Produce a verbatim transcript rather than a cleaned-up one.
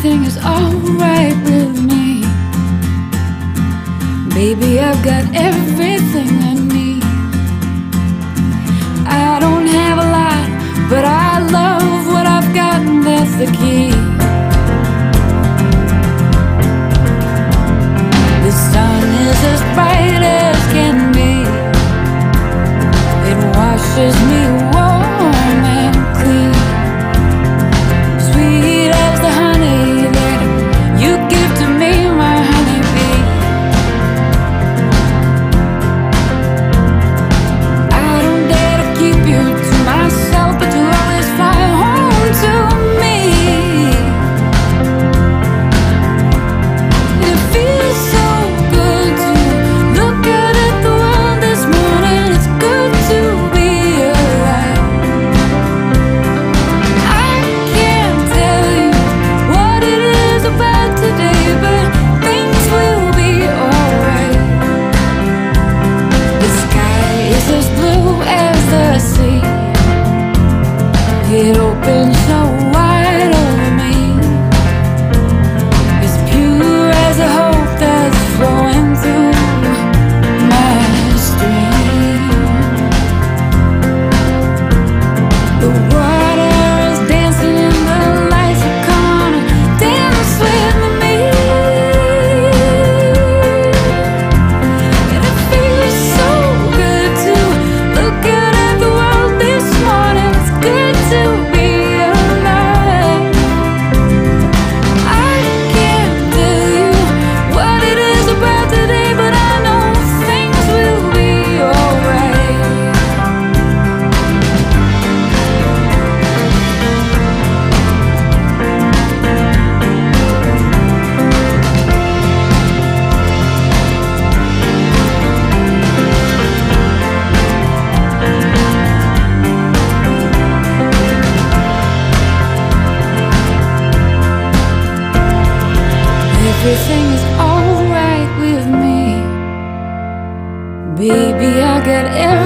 everything is alright with me. Baby, I've got everything I need. I don't have a lot, but I love what I've got, and that's the key. The sun is as bright as can be. It washes me warm and clean, sweet as the honey that you give to me, my honeybee. I don't dare to keep you to myself, but you always fly home to me. It feels so good to look out at the world this morning. It's good to be alive. I can't tell you what it is about today, but things will be alright. The sky is as blue as the sea. It opens so wide over me, as pure as a hope that's flowing through my stream. The water is dancing and the lights are gonna dance with me. And it feels so good to look out at the world this morning. It's good to be alive. I can't tell you what it is about today, but I know things will be alright. Everything is alright with me. Baby, I got everything